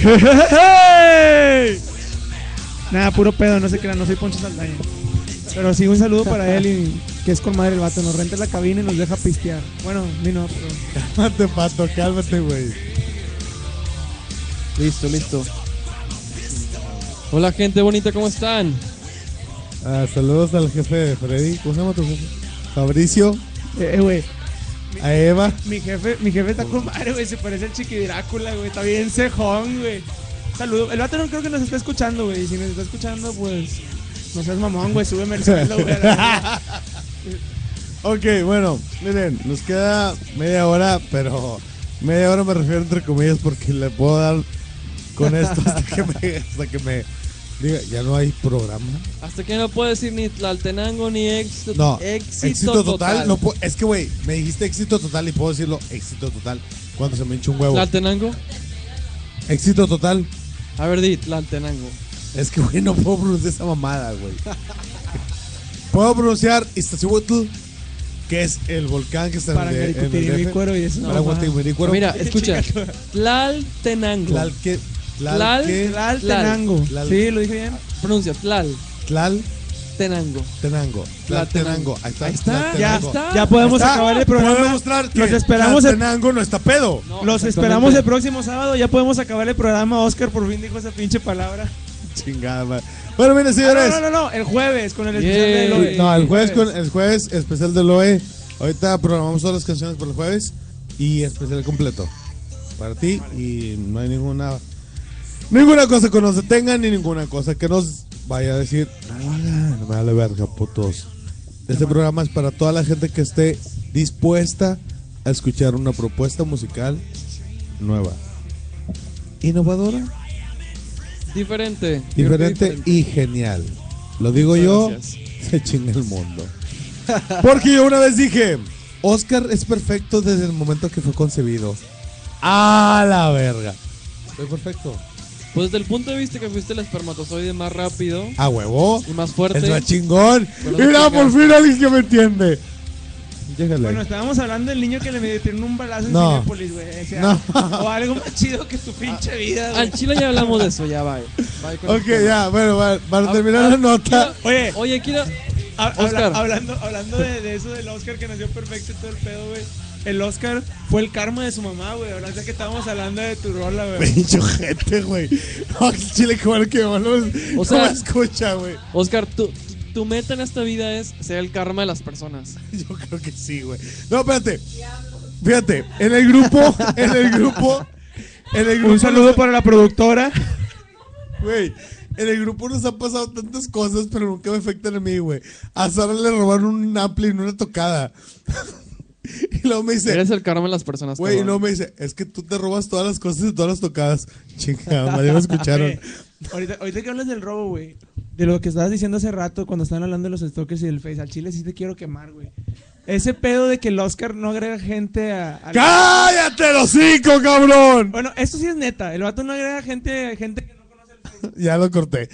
Nada, puro pedo, no se crean, no soy Poncho Saldaña. Pero sí, un saludo para él y que es con madre el vato. Nos renta la cabina y nos deja pistear. Bueno, a mí no, pero... Cálmate, pato, cálmate, güey. Listo. Hola, gente bonita, ¿cómo están? Saludos al jefe de Freddy. ¿Cómo se llama tu jefe? Fabricio. Güey. A Eva. Mi jefe está con madre, güey. Se parece al Chiqui Drácula, güey. Está bien cejón, güey. Saludo. El vato no creo que nos está escuchando, güey. Si nos está escuchando, pues... No seas mamón, güey. Súbeme el sueldo, güey. Ok, bueno, miren, nos queda media hora, pero media hora me refiero entre comillas porque le puedo dar con esto hasta que me diga, ya no hay programa. Hasta que no puedo decir ni Tlaltenango ni éxito. No, éxito total. No es que, güey, me dijiste éxito total y puedo decirlo éxito total cuando se me hincha un huevo. ¿Tlaltenango? Éxito total. A ver, di Tlaltenango. Es que, güey, no puedo pronunciar esa mamada, güey. Puedo pronunciar Iztaccíhuatl, que es el volcán que está en el Para y eso. No, mira, escucha. Tlaltenango. Tlaltenango. Sí, lo dije bien. Pronuncia, Tlaltenango. Tlaltenango. Ahí está. Ya está. Ya podemos acabar el programa. Puedo demostrar que los esperamos Tlaltenango no está pedo. Los esperamos el próximo sábado. Ya podemos acabar el programa. Oscar por fin dijo esa pinche palabra. Chingada, madre. Bueno, miren, señores. No. El jueves con el especial de Loe. No, el jueves especial de Loe. Ahorita programamos todas las canciones para el jueves y especial completo para ti. Y no hay ninguna cosa que nos detenga ni ninguna cosa que nos vaya a decir no me vale verga, putos. Este programa es para toda la gente que esté dispuesta a escuchar una propuesta musical nueva, innovadora, diferente y genial. Lo digo yo, gracias. Se chinga el mundo. Porque yo una vez dije, Oscar es perfecto desde el momento que fue concebido. ¡A la verga! Soy perfecto. Pues desde el punto de vista que fuiste el espermatozoide más rápido. ¡A huevo! Y más fuerte. ¡Es más chingón! Pero ¡Mira, por fin alguien que me entiende! Déjale. Bueno, estábamos hablando del niño que le metieron un balazo en No. Cinépolis, güey. O sea, o algo más chido que tu pinche vida, güey. Al chile ya hablamos de eso, ya va. Ok, ya, bueno, para terminar la nota. Oye, quiero... Oscar. Hablando de eso del Oscar que nació perfecto y todo el pedo, güey. El Oscar fue el karma de su mamá, güey. Ahora sé que estábamos hablando de tu rola, güey. Pinche gente, güey. No, chile, que bueno que no me escucha, güey. Oscar, tu meta en esta vida es ser el karma de las personas. Yo creo que sí, güey. No, espérate. Fíjate, en el grupo. Un saludo para la productora. Güey, en el grupo nos han pasado tantas cosas, pero nunca me afectan a mí, güey. A Sara le robaron un ampli en una tocada. Y luego me dice, eres el karma de las personas. Güey, y luego me dice, es que tú te robas todas las cosas de todas las tocadas. Chingada, madre, me escucharon. Ahorita que hablas del robo, güey, de lo que estabas diciendo hace rato cuando estaban hablando de los stalkers y del Face, al chile sí te quiero quemar, güey. Ese pedo de que el Oscar no agrega gente a ¡cállate el hocico, cabrón! Bueno, esto sí es neta. El vato no agrega gente que no conoce el Face. Ya lo corté.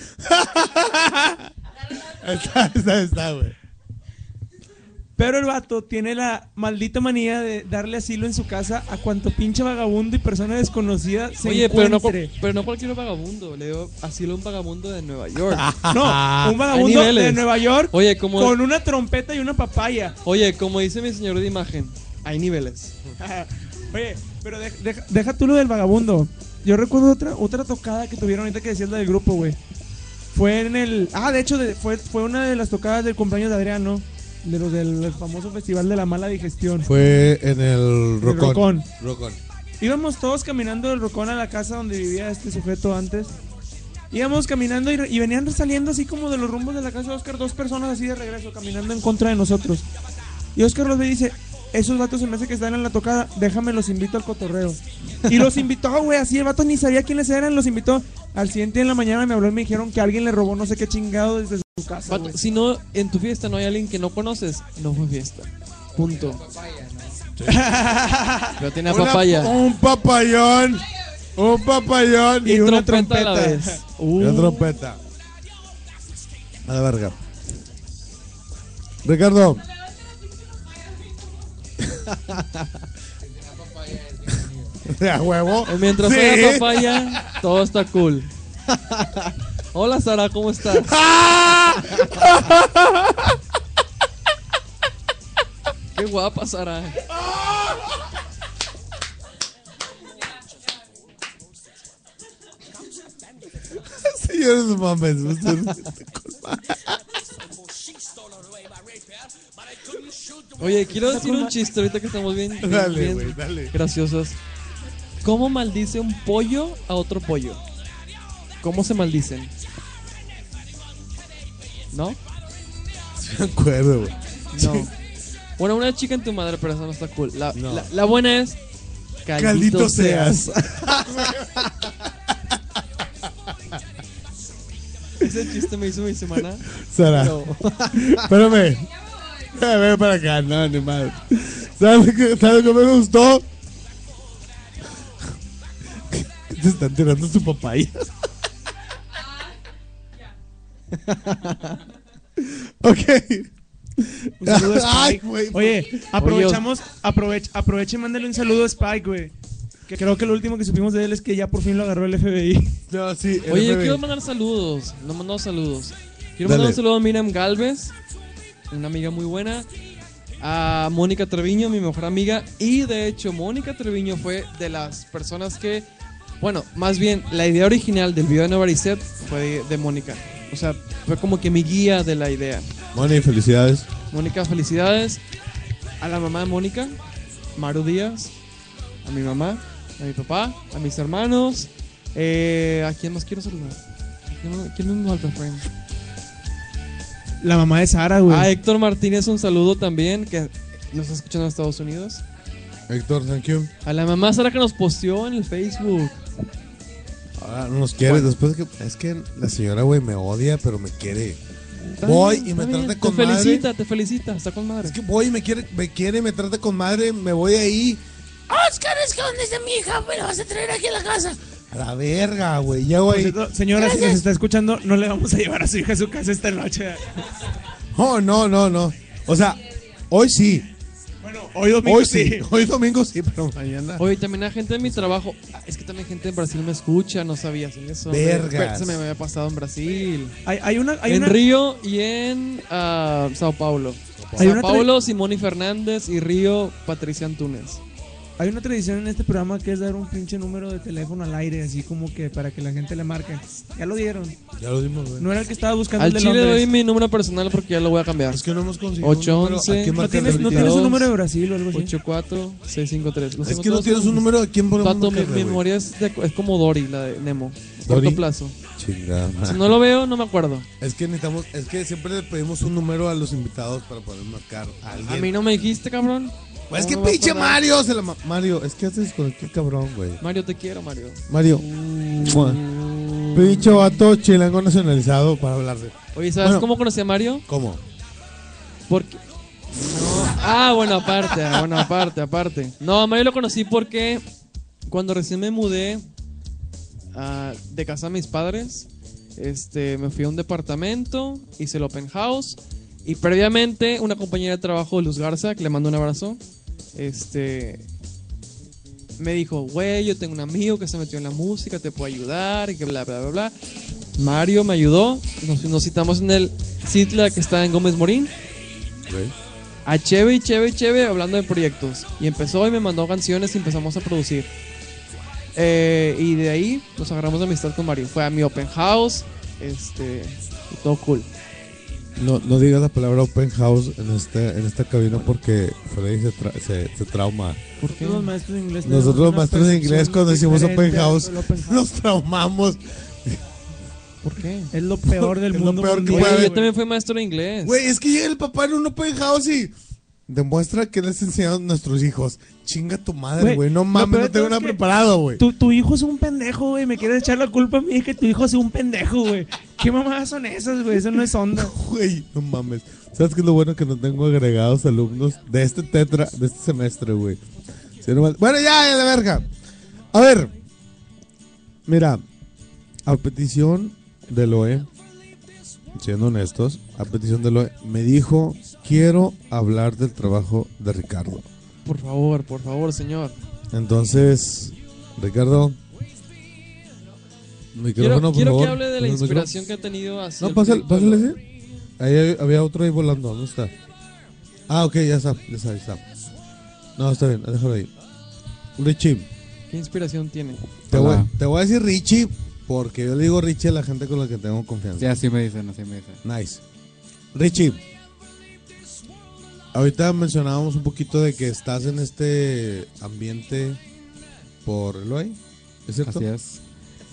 Está, güey. Pero el vato tiene la maldita manía de darle asilo en su casa a cuanto pinche vagabundo y persona desconocida se encuentre. Pero no cualquier vagabundo. Le dio asilo a un vagabundo de Nueva York. No, un vagabundo de Nueva York. Oye, con una trompeta y una papaya. Oye, como dice mi señor de imagen, hay niveles. Oye, pero deja tú lo del vagabundo. Yo recuerdo otra tocada que tuvieron ahorita que decías la del grupo, güey. Fue en el... de hecho, fue una de las tocadas del cumpleaños de Adriano. De los del famoso festival de la mala digestión. Fue en el Rocón. Íbamos todos caminando del Rocón a la casa donde vivía este sujeto antes. Íbamos caminando y venían saliendo así como de los rumbos de la casa de Oscar, 2 personas así de regreso, caminando en contra de nosotros. Y Oscar los ve y dice, esos vatos se me hace que están en la tocada, déjame los invito al cotorreo. Y los invitó, güey, así el vato ni sabía quiénes eran, los invitó. Al siguiente día en la mañana me habló y me dijeron que alguien le robó no sé qué chingado desde su casa. Vato, si no, en tu fiesta no hay alguien que no conoces, no fue fiesta. Punto. Pero tenía papaya. Un papayón y una trompeta a la vez. Y una trompeta. A la verga. ¿A huevo? Mientras Sí. haya papaya, todo está cool. Hola Sara, ¿cómo estás? Qué guapa Sara. Señores, no mames. Ustedes- Oye, quiero decir un chiste ahorita que estamos bien, Dale, bien güey, dale. graciosos. ¿Cómo maldice un pollo a otro pollo? ¿Cómo se maldicen? ¿No? Sí me acuerdo, güey. No. Bueno, una chica en tu madre, pero eso no está cool. No. La buena es Caldito seas. Ese chiste me hizo mi semana. Sara, Pero- espérame. Ven para acá, no, ni más. ¿Sabes lo que me gustó? Que te están tirando su papaya. Ok. Un saludo a Ay, Spike. güey. Oye, aprovecha y mándale un saludo a Spike, güey. Que creo que lo último que supimos de él es que ya por fin lo agarró el FBI. No, sí. el Oye, yo FBI. quiero mandar saludos. No he mandado saludos. Quiero Dale. mandar un saludo a Miriam Galvez, una amiga muy buena. A Mónica Treviño, mi mejor amiga. Y de hecho, Mónica Treviño fue de las personas que. Bueno, más bien, la idea original del video de Nueva Reset fue de Mónica. O sea, fue como que mi guía de la idea. Moni, felicidades. Mónica, felicidades. A la mamá de Mónica, Maru Díaz. A mi mamá, a mi papá, a mis hermanos. ¿A quién más quiero saludar? ¿Quién me falta, friend? La mamá de Sara, güey. A Héctor Martínez, un saludo también, que nos está escuchando en Estados Unidos. Héctor, thank you. A la mamá Sara que nos posteó en el Facebook. Ahora no nos quiere. Bueno. Después de que. Es que la señora, güey, me odia, pero me quiere. Voy y me Está bien, trata con te madre. felicita, te felicita, está con madre. Es que voy y me quiere, me trata con madre. Me voy ahí. Oscar, es que ¿dónde está mi hija? Me la vas a traer aquí a la casa. A la verga, güey. Llego Por ahí. cierto, señora, si nos está escuchando, no le vamos a llevar a su hija a su casa esta noche. Oh, no. O sea, hoy sí. Bueno, hoy domingo Hoy sí. Hoy domingo sí, pero mañana. Oye, también hay gente de mi trabajo. Es que también gente en Brasil me escucha, no sabías en eso. Vergas. Se me había pasado en Brasil. Hay una En Río y en Sao Paulo. Hay Sao una Paulo, Simón y Fernández y Río, Patricia Antunes. Hay una tradición en este programa que es dar un pinche número de teléfono al aire, así como que para que la gente le marque. Ya lo dieron. Ya lo dimos, güey. No era el que estaba buscando Al el de Chile Londres. doy mi número personal porque ya lo voy a cambiar. Es que no hemos conseguido. 811. ¿A quién ¿No marcas tienes, de ¿No ahorita? tienes un número de Brasil o algo así? 84653. Los Es tengo que no todos tienes en- un número. ¿A quién ponemos? Tato, mi marcarle, güey? memoria es como Dory, la de Nemo. ¿Dory? Corto plazo. Chingada. Si no lo veo, no me acuerdo. Es que necesitamos. Es que siempre le pedimos un número a los invitados para poder marcar a alguien. A mí no me dijiste, cabrón. Pues es que ¿Cómo me voy a pinche acordar? Mario. Mario, es que haces con el cabrón, güey. Mario, te quiero, Mario. Mario. Mua. Pinche vato chilango nacionalizado para hablar de. Oye, ¿sabes Bueno. cómo conocí a Mario? ¿Cómo? Porque. No. Bueno, aparte. No, a Mario lo conocí porque cuando recién me mudé de casa de mis padres, me fui a un departamento, hice el open house y previamente una compañera de trabajo, Luz Garza, que le mando un abrazo, me dijo, güey, yo tengo un amigo que se metió en la música, te puedo ayudar y que bla, bla, bla, bla. Mario me ayudó, nos citamos en el Citla que está en Gómez Morín. Güey. A chévere, hablando de proyectos. Y empezó y me mandó canciones y empezamos a producir. Y de ahí nos agarramos de amistad con Mario. Fue a mi open house, y todo cool. No digas la palabra open house en esta cabina porque Freddy se trauma. ¿Por qué? Nosotros los maestros de inglés. Nosotros los tenemos una maestros de inglés percepción cuando decimos open diferente house al open house. nos traumamos. ¿Por qué? Es lo peor del Es lo mundo. peor que mundial, puede Güey, haber. yo también fui maestro de inglés. Güey, es que llega el papá en un open house y demuestra que les enseñaron a nuestros hijos. Chinga tu madre, Güey, güey. No lo mames, peor no de tengo todo nada es que preparado, güey. Tu hijo es un pendejo, güey. Me quieres echar la culpa a mí que tu hijo es un pendejo, güey. ¿Qué mamadas son esas, güey? Eso no es onda. Güey, no mames. ¿Sabes qué es lo bueno? Que no tengo agregados alumnos de este semestre, güey. Sí, no mal- Bueno, ya, la verga. A ver. Mira, a petición de Loe, siendo honestos, a petición de Loe, me dijo, quiero hablar del trabajo de Ricardo. Por favor, señor. Entonces, Ricardo. Micrófono, Quiero por que favor. hable de la ¿El inspiración que ha tenido hacia No, el pásale, proyecto. pásale ese. Ahí había otro ahí volando, ¿dónde está? Ah, ok, ya está, ahí está. No, está bien, déjalo ahí. Richie, ¿Qué inspiración tiene? Hola. te voy a decir Richie porque yo le digo Richie a la gente con la que tengo confianza. Sí, así me dicen, así me dicen. Nice. Richie, ahorita mencionábamos un poquito de que estás en este ambiente por Eloy, ¿es cierto? Así es.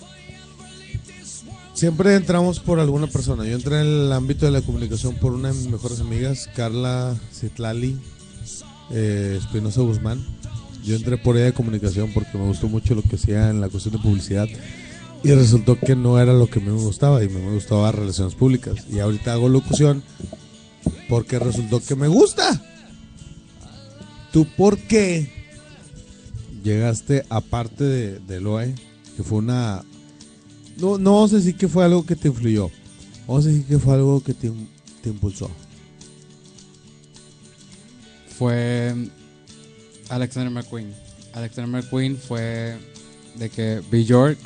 Siempre entramos por alguna persona. Yo entré en el ámbito de la comunicación por una de mis mejores amigas, Carla Citlali Espinosa Guzmán. Yo entré por ella de comunicación porque me gustó mucho lo que hacía en la cuestión de publicidad. Y resultó que no era lo que me gustaba. Y me gustaba relaciones públicas. Y ahorita hago locución porque resultó que me gusta. ¿Tú por qué llegaste aparte de Eloy? Que fue una... No vamos a decir que fue algo que te influyó. Vamos a decir que fue algo que te impulsó. Fue Alexander McQueen. Alexander McQueen fue de que Bjork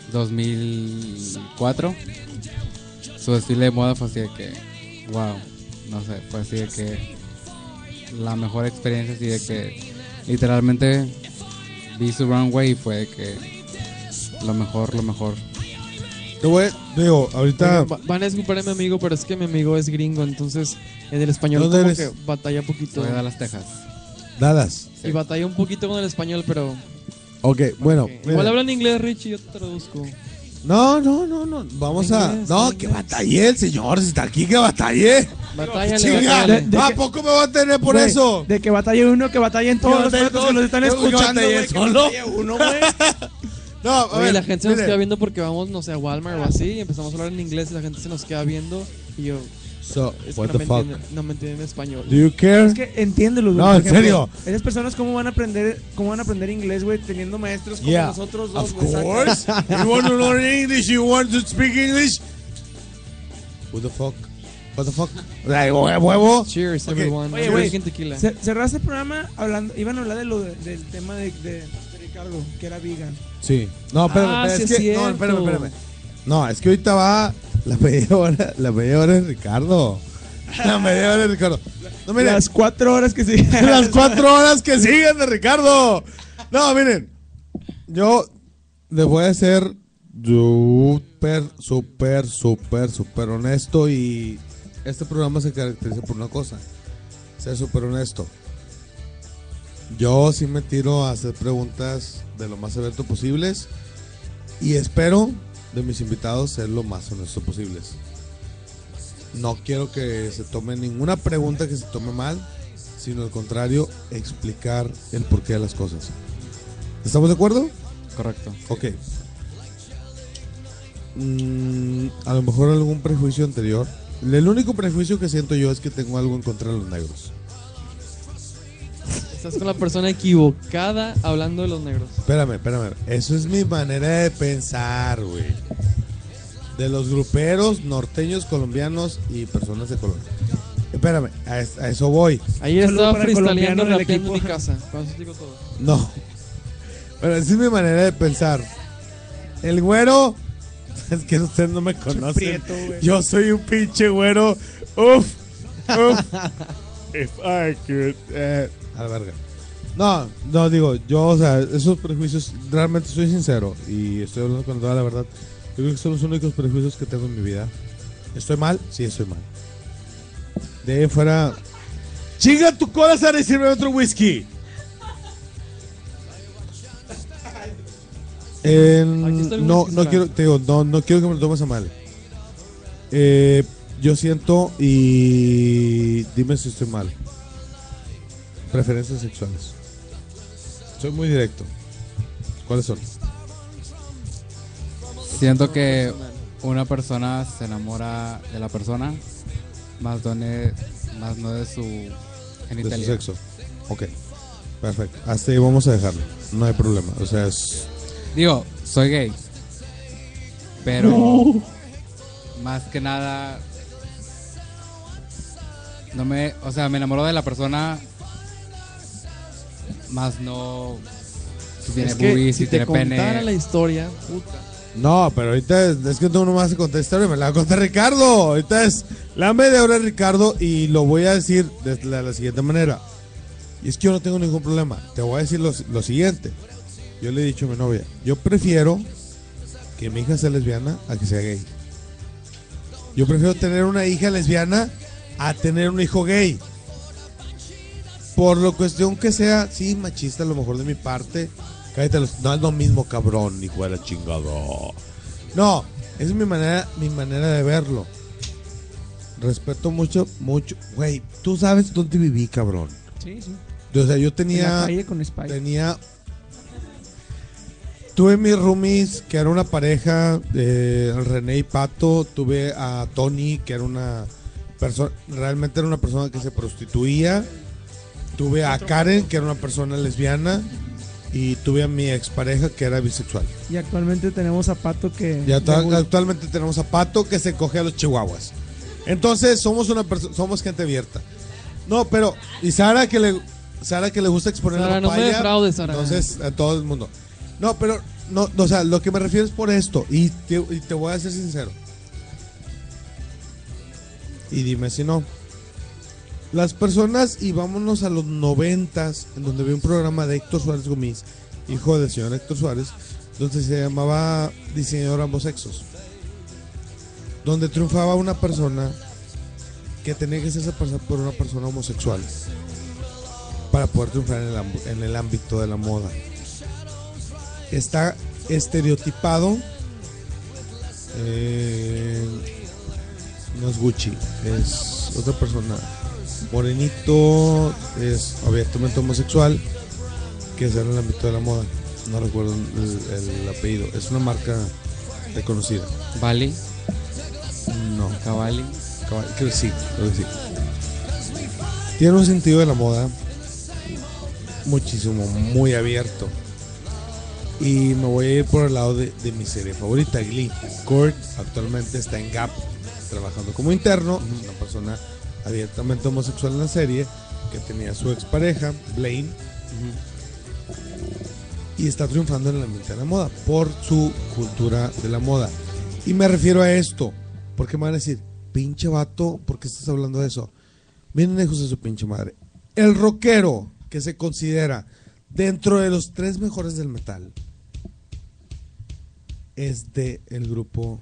2004. Su estilo de moda fue así de que, wow, no sé, fue así de que la mejor experiencia, así de que literalmente vi su runway y fue de que lo mejor. Te voy, digo, ahorita... Oigan, van a disculpar a mi amigo, pero es que mi amigo es gringo, entonces en el español ¿Dónde como eres? que batalla poquito. Soy de Dallas, Texas. Dallas. Y batalla un poquito con el español, pero... Ok, bueno. Igual mira. hablan inglés, Richie, yo te traduzco. No. Vamos a... Inglés, No, inglés. que batallé el señor. Si está aquí, que batallé. Batállale, Chinga, batállale. ¿a poco me va a tener por Güey, eso? De que batalle uno, que batallen todos los vatos que los están Tengo que escuchando, batallar güey. Que solo. batalle uno, güey. No, a Oye, ver, la gente se nos mire. queda viendo porque vamos, no sé, a Walmart o así, y empezamos a hablar en inglés y la gente se nos queda viendo y yo, So, es what que the no, fuck? no me entienden español. Do you care? Es que entiéndelo, güey. No, Por en ejemplo, serio. Esas personas, ¿cómo van a aprender inglés, güey? Teniendo maestros como Yeah, nosotros dos, of güey. course. You want to learn English, you want to speak English. What the fuck? What the fuck? Ay, huevo. Cheers, Ok. everyone. Oye, I'm güey, drinking tequila. Cerraste el programa hablando, iban a hablar de del tema de Ricardo, que era vegan. Sí. No, espérame, Ah, espérame, sí es es que, no, cierto. espérame. No, es que ahorita va la media hora es Ricardo. La media hora es Ricardo. No, miren, Las 4 horas que siguen. las 4 horas que siguen de Ricardo. No, miren, yo les voy a ser súper honesto y este programa se caracteriza por una cosa, ser súper honesto. Yo sí me tiro a hacer preguntas de lo más abierto posibles y espero de mis invitados ser lo más honesto posibles. No quiero que se tome ninguna pregunta que se tome mal, sino al contrario, explicar el porqué de las cosas. ¿Estamos de acuerdo? Correcto. Ok. A lo mejor algún prejuicio anterior. El único prejuicio que siento yo es que tengo algo en contra de los negros. Estás con la persona equivocada hablando de los negros. Espérame. Eso es mi manera de pensar, güey. De los gruperos, norteños, colombianos y personas de Colombia. Espérame, a eso voy. Ayer Saludo estaba para el freestyleando colombiano del rapeando en mi equipo. casa. Con eso digo todo. No. Pero esa es mi manera de pensar. El güero. Es que ustedes no me conocen. prieto, güey. Yo soy un pinche güero. Uf. If I could. A la verga. No, digo, yo, o sea, esos prejuicios, realmente soy sincero. Y estoy hablando con toda la verdad. Yo creo que son los únicos prejuicios que tengo en mi vida. ¿Estoy mal? Sí, estoy mal. De ahí fuera. ¡Chinga tu cola, Sara, y sirve otro whisky! Aquí está el No whisky, quiero, Sara. te digo, no quiero que me lo tomes a mal. Yo siento y dime si estoy mal. Preferencias sexuales. Soy muy directo. ¿Cuáles son? Siento que una persona se enamora de la persona, más no de su De genitalia. su sexo. Ok. Perfecto. Hasta ahí vamos a dejarlo. No hay problema. O sea, es... Digo, soy gay, pero más que nada me enamoro de la persona, más no Si tiene Es que boobies, si si te tiene contara pene. la historia, puta. No, pero ahorita es que tú no me vas a contar historia, me la va a contar Ricardo. Ahorita es la media hora de Ricardo y lo voy a decir de la siguiente manera. Y es que yo no tengo ningún problema. Te voy a decir lo siguiente. Yo le he dicho a mi novia, yo prefiero que mi hija sea lesbiana a que sea gay. Yo prefiero tener una hija lesbiana a tener un hijo gay. Por lo cuestión que sea, sí, machista a lo mejor de mi parte. Cállate, no es lo mismo, cabrón, hijo de la chingado. No, esa es mi manera de verlo. Respeto mucho. Güey, tú sabes dónde viví, cabrón. Sí, sí. O sea, yo En la tenía... calle con Spy. Tuve mis roomies, que era una pareja, René y Pato. Tuve a Tony, que era una persona, realmente era una persona que se prostituía. Tuve a Karen, que era una persona lesbiana. Y tuve a mi expareja, que era bisexual. Y actualmente tenemos a Pato que... Actualmente tenemos a Pato, que se coge a los chihuahuas. Entonces somos gente abierta. No, pero... Y Sara, que le gusta exponer Sara, la no me papaya. defraudes, Sara. Entonces, a todo el mundo. No, pero... No, o sea, lo que me refiero es por esto. Y te voy a ser sincero. Y dime si no. Las personas, y vámonos a los 90s, en donde había un programa de Héctor Suárez Gómez, hijo del señor Héctor Suárez, donde se llamaba Diseñador Ambos Sexos. Donde triunfaba una persona que tenía que hacerse pasar por una persona homosexual para poder triunfar en el ámbito de la moda. Está estereotipado. No es Gucci, es otra persona. Morenito, es abiertamente homosexual, que es en el ámbito de la moda. No recuerdo el apellido. Es una marca reconocida. Bali, No, Cavalli. creo que sí. Tiene un sentido de la moda muchísimo, muy abierto. Y me voy a ir por el lado de mi serie favorita, Glee. Kurt actualmente está en Gap, trabajando como interno, una persona abiertamente homosexual en la serie, que tenía su expareja, Blaine, y está triunfando en el ambiente de la moda por su cultura de la moda. Y me refiero a esto, porque me van a decir, pinche vato, ¿por qué estás hablando de eso? Miren, hijos de su pinche madre. El rockero que se considera dentro de los 3 mejores del metal es de el grupo...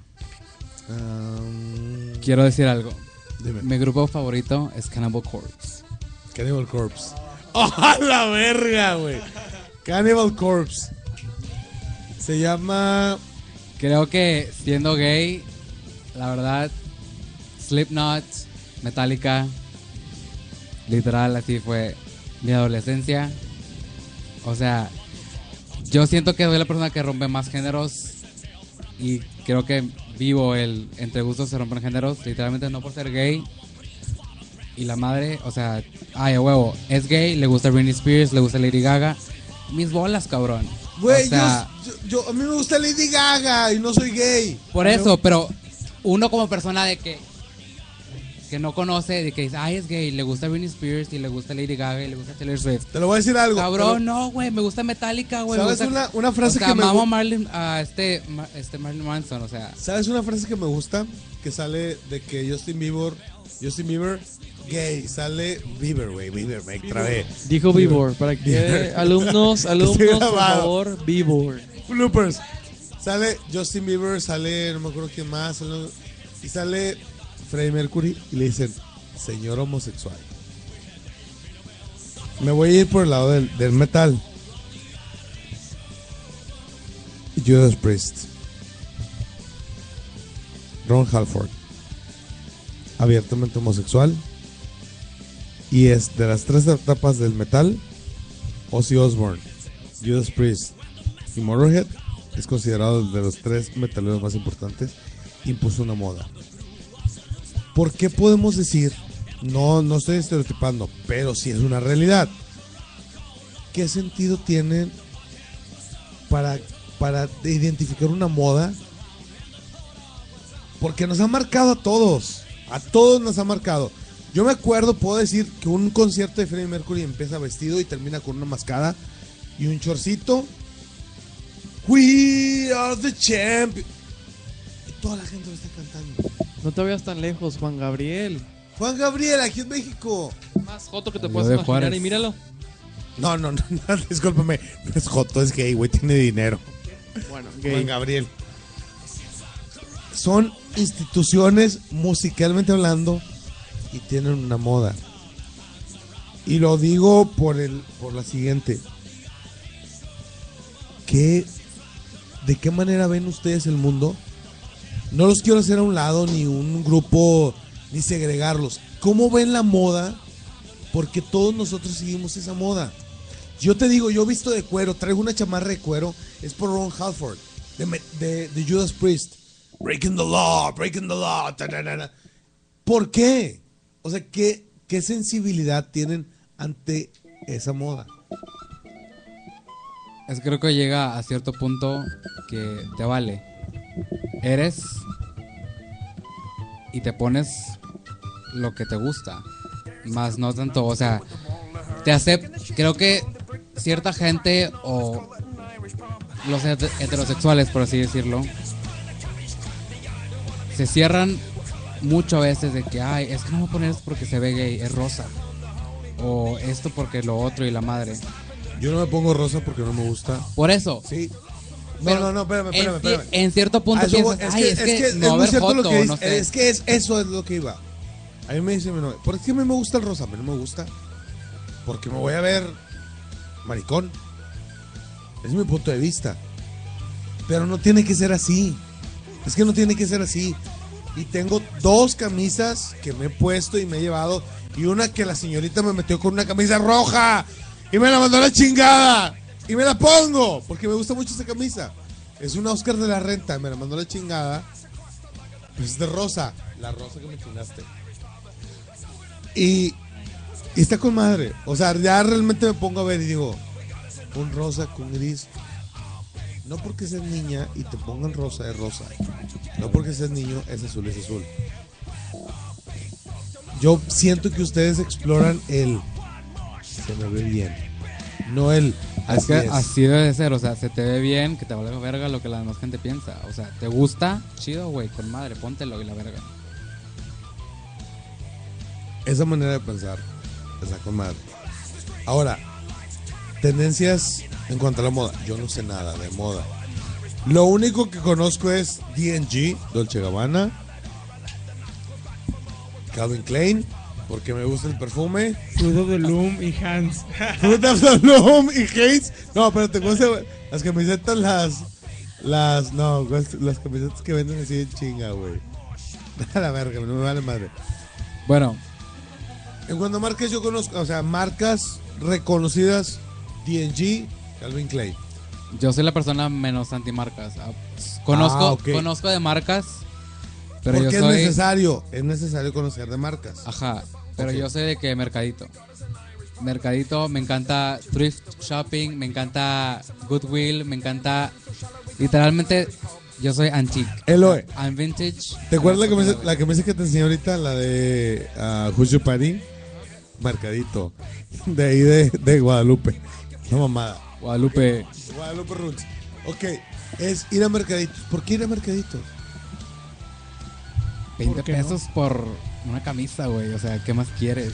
Quiero decir algo. dime. Mi grupo favorito es Cannibal Corpse. Cannibal Corpse. ¡Oh, la verga, güey! Cannibal Corpse. Se llama... Creo que siendo gay, la verdad, Slipknot, Metallica, literal así fue mi adolescencia. O sea, yo siento que soy la persona que rompe más géneros y creo que vivo el entre gustos se rompen géneros, literalmente no por ser gay. Y la madre, o sea, ay, a huevo, es gay, le gusta Britney Spears, le gusta Lady Gaga. Mis bolas, cabrón. Güey, o sea, a mí me gusta Lady Gaga y no soy gay. por eso, pero uno como persona de que no conoce, de que dice, ay, es gay, le gusta Britney Spears y le gusta Lady Gaga y le gusta Taylor Swift. Te lo voy a decir algo. Cabrón, no, güey, me gusta Metallica, güey. ¿Sabes me gusta, una frase o sea, que me amamos gusta? a Marilyn Manson, o sea. ¿Sabes una frase que me gusta? Que sale de que Justin Bieber, gay, sale Bieber, güey, Bieber, me trabé. Dijo Bieber, para que alumnos, por grabado. favor, Bieber. Bloopers. Sale Justin Bieber, sale, no me acuerdo quién más, y sale Freddie Mercury y le dicen, señor homosexual. Me voy a ir por el lado del metal. Judas Priest. Ron Halford. Abiertamente homosexual. Y es de las 3 etapas del metal, Ozzy Osbourne, Judas Priest y Motorhead es considerado de los 3 metaleros más importantes. Impuso una moda. ¿Por qué podemos decir? No estoy estereotipando, pero sí es una realidad. ¿Qué sentido tiene para identificar una moda? Porque nos ha marcado a todos. A todos nos ha marcado. Yo me acuerdo, puedo decir que un concierto de Freddie Mercury empieza vestido y termina con una mascada y un chorcito We are the champions. Y toda la gente lo está cantando. No te vayas tan lejos, Juan Gabriel. Juan Gabriel, aquí en México. Más joto que te Salió puedas de imaginar Juárez. y míralo. No, discúlpame. No es joto, es gay, güey, tiene dinero. Bueno, Juan Gabriel. Son instituciones musicalmente hablando y tienen una moda. Y lo digo por la siguiente. ¿De qué manera ven ustedes el mundo? No los quiero hacer a un lado, ni un grupo, ni segregarlos. ¿Cómo ven la moda? Porque todos nosotros seguimos esa moda. Yo te digo, yo visto de cuero, traigo una chamarra de cuero, es por Ron Halford, de Judas Priest. Breaking the law, ta, ta, ta, ta. ¿Por qué? O sea, ¿qué sensibilidad tienen ante esa moda? Es que creo que llega a cierto punto que te vale. Eres y te pones lo que te gusta. Más no tanto, o sea, te acepta. Creo que cierta gente o los heterosexuales, por así decirlo, se cierran mucho a veces de que, ay, es que no me voy a poner esto porque se ve gay, es rosa. O esto porque lo otro y la madre. Yo no me pongo rosa porque no me gusta. Por eso. Sí. Pero No, espérame. En cierto punto piensas, ay, es que no es muy ver cierto lo joto, que dice, no sé. es que eso es lo que iba. A mí me dice mi novia, ¿por qué a mí me gusta el rosa? A mí no me gusta porque me voy a ver maricón. Es mi punto de vista. Pero no tiene que ser así. Es que no tiene que ser así. Y tengo 2 camisas que me he puesto y me he llevado. Y una que la señorita me metió con una camisa roja. Y me la mandó a la chingada. Y me la pongo. Porque me gusta mucho esa camisa. Es una Oscar de la Renta. Me la mandó a la chingada. Pues es de rosa. La rosa que me chingaste. Y está con madre. O sea, ya realmente me pongo a ver y digo, un rosa con gris. No porque seas niña y te pongan rosa es rosa. No porque seas niño es azul es azul. Yo siento que ustedes exploran el se me ve bien. No el Es así que es. así debe de ser, o sea, se te ve bien, que te valga verga lo que la demás gente piensa. O sea, ¿te gusta? Chido, güey, con madre, póntelo y la verga. Esa manera de pensar está con madre. Ahora, tendencias en cuanto a la moda. Yo no sé nada de moda. Lo único que conozco es D&G, Dolce & Gabbana, Calvin Klein, porque me gusta el perfume. Fruit of the Loom y Hans. Fruit of the Loom y Hanes. No, pero te gusta las camisetas, las camisetas que venden así en chinga, güey. A la verga, no me vale madre. Bueno, En cuanto a marcas yo conozco, o sea, marcas reconocidas, D&G, Calvin Klein. yo soy la persona menos antimarcas. Conozco de marcas, pero Porque yo soy... es necesario conocer de marcas. Ajá, pero Ok. yo sé de que Mercadito. Mercadito, me encanta thrift shopping, me encanta Goodwill, me encanta... Literalmente, yo soy antique. Eloy, I'm vintage. ¿te acuerdas la camisa que te enseñé ahorita? La de Who's Your Party? Mercadito. De ahí de Guadalupe. No mamada. Guadalupe. Guadalupe Roots. Ok, es ir a Mercadito. ¿Por qué ir a Mercadito? 20 ¿Por qué no? pesos por una camisa, güey. O sea, ¿qué más quieres?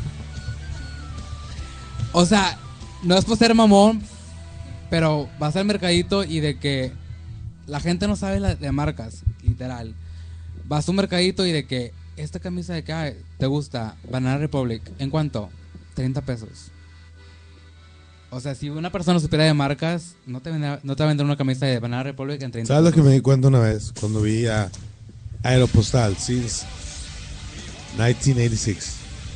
O sea, no es por ser mamón, pero vas al mercadito y de que la gente no sabe de marcas, literal. Vas a un mercadito y de que esta camisa de que te gusta, Banana Republic, ¿en cuánto? 30 pesos. O sea, si una persona supiera de marcas, no te va a vender una camisa de Banana Republic en 30 ¿Sabes lo pesos. que me di cuenta una vez? Cuando vi a Aeropostal, since 1986.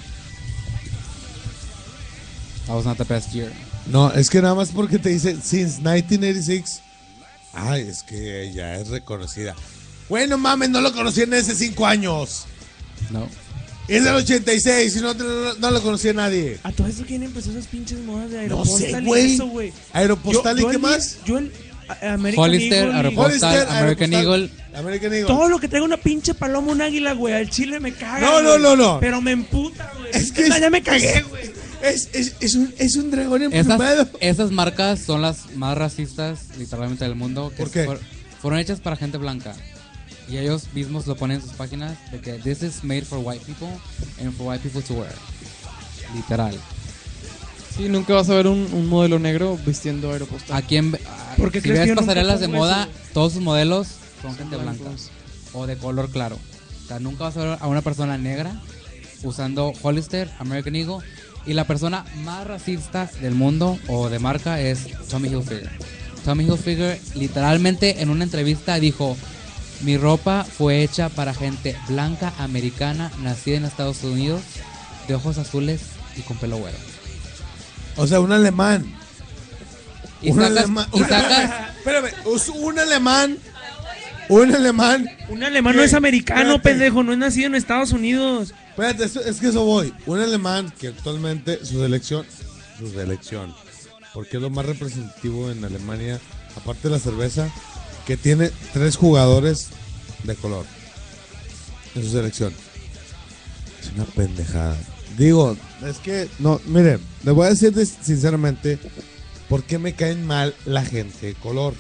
That was not the best year. No, es que nada más porque te dice since 1986. Ay, es que ya es reconocida. Bueno, mames, no lo conocí en ese 5 años. No. Es del 86 y no lo conocía nadie. ¿A todo eso quién empezó esas pinches modas de No Aeropostal sé, y güey. eso, güey? Aeropostal y Yo qué el- más? Yo el American Hollister, Eagle y- Aeropostal, American Eagle. American Eagle. Todo lo que traiga una pinche paloma, un águila, güey, al chile me caga. No, no, güey. no, no. Pero me emputa, güey. Es que Ya me cagué, güey. Es un dragón emplumado. Esas marcas son las más racistas literalmente del mundo. Que ¿Por qué? Fueron hechas para gente blanca. Y ellos mismos lo ponen en sus páginas de que this is made for white people and for white people to wear. Literal. Sí, nunca vas a ver un modelo negro vistiendo Aeropostale. Aquí en, ¿Por qué si crees que ves yo nunca pasarelas de pongo moda, eso? todos sus modelos son gente blancos. blanca o de color claro. O sea, nunca vas a ver a una persona negra usando Hollister, American Eagle. Y la persona más racista del mundo o de marca es Tommy Hilfiger. Tommy Hilfiger literalmente en una entrevista dijo: mi ropa fue hecha para gente blanca, americana, nacida en Estados Unidos, de ojos azules y con pelo güero. O sea, un alemán. Y Un sacas, alemán. y sacas, Espérame, un alemán. Un alemán. Un alemán no ¿Qué? es americano, Espérate. pendejo, no es nacido en Estados Unidos. Espérate, es que eso voy. Un alemán que actualmente su selección, porque es lo más representativo en Alemania, aparte de la cerveza, que tiene 3 jugadores de color en su selección. Es una pendejada. Digo, es que, no, mire, le voy a decir sinceramente por qué me caen mal la gente de color.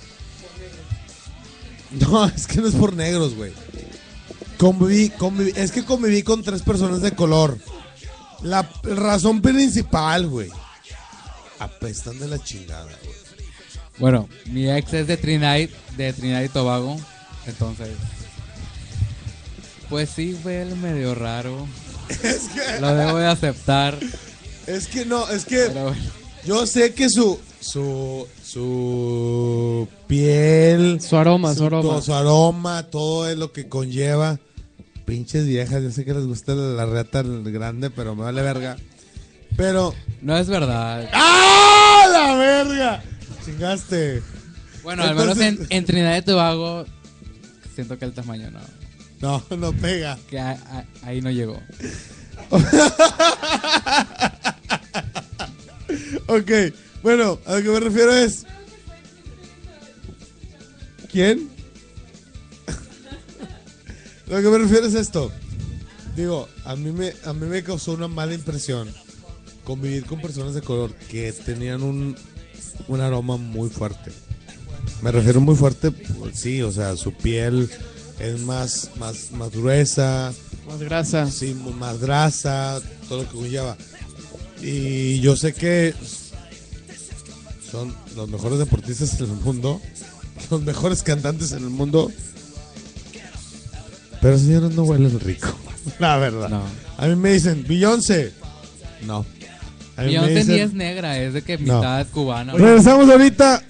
No, es que no es por negros, güey. Es que conviví con 3 personas de color. La razón principal, güey. Apestan de la chingada, güey. bueno, mi ex es de Trinidad y Tobago, entonces, pues sí fue el medio raro. Es que, Lo debo de aceptar. es que no, es que Pero bueno. yo sé que su piel, Su aroma. su aroma, todo es lo que conlleva. Pinches viejas, yo sé que les gusta la reata grande, pero me vale verga. Pero, No es verdad. ¡ah, la verga! Chingaste. Bueno, al menos Entonces- en Trinidad y Tobago siento que el tamaño no. No, no pega. Que ahí no llegó. Ok, bueno, a lo que me refiero es... ¿Quién? Lo que me refiero es esto. Digo, a mí me causó una mala impresión convivir con personas de color que tenían un aroma muy fuerte. Me refiero muy fuerte, pues, sí, o sea, su piel es más gruesa, Más grasa. sí, más grasa, todo lo que conlleva. Y yo sé que son los mejores deportistas en el mundo, los mejores cantantes en el mundo, pero señores no huelen rico, la verdad. No. A mí me dicen, Beyoncé, no. A mí me Beyoncé ni dicen- es negra, es de que No. mitad cubana. Regresamos ahorita